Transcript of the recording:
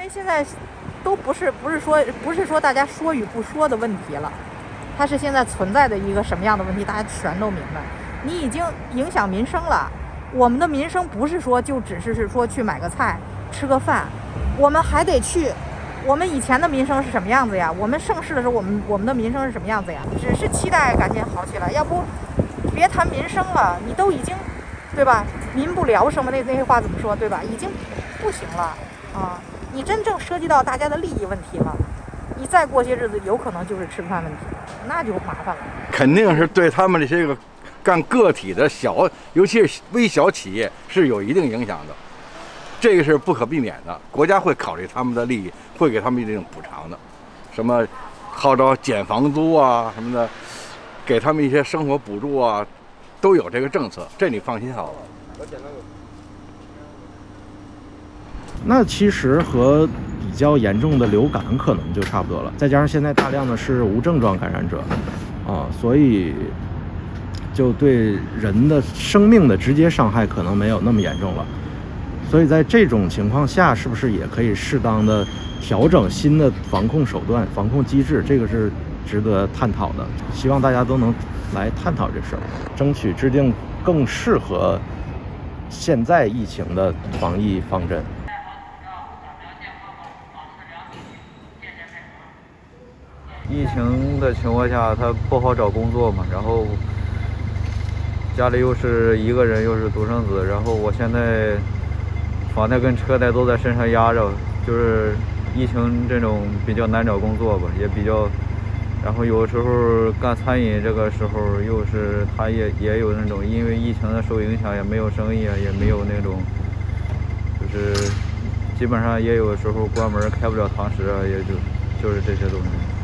为现在都不是说大家说与不说的问题了，它是现在存在的一个什么样的问题，大家全都明白。你已经影响民生了，我们的民生不是说就只是说去买个菜吃个饭，我们还得去。我们以前的民生是什么样子呀？我们盛世的时候，我们的民生是什么样子呀？只是期待赶紧好起来，要不别谈民生了，你都已经，对吧？民不聊生嘛，那些话怎么说，对吧？已经不行了啊！你真正涉及到大家的利益问题了，你再过些日子，有可能就是吃饭问题，那就麻烦了。 肯定是对他们这些个干个体的小，尤其是微小企业是有一定影响的。这个是不可避免的，国家会考虑他们的利益，会给他们一定补偿的，什么号召减房租啊什么的，给他们一些生活补助啊，都有这个政策，这你放心好了。 那其实和比较严重的流感可能就差不多了，再加上现在大量的是无症状感染者，所以就对人的生命的直接伤害可能没有那么严重了。所以在这种情况下，是不是也可以适当的调整新的防控手段、防控机制？这个是值得探讨的。希望大家都能来探讨这事儿，争取制定更适合现在疫情的防疫方针。 疫情的情况下，他不好找工作嘛，然后家里又是一个人，又是独生子，然后我现在房贷跟车贷都在身上压着，就是疫情这种比较难找工作吧，也比较，然后有时候干餐饮这个时候又是他也有那种因为疫情的受影响，也没有生意啊，也没有那种，就是基本上也有时候关门开不了堂食啊，也就是这些东西。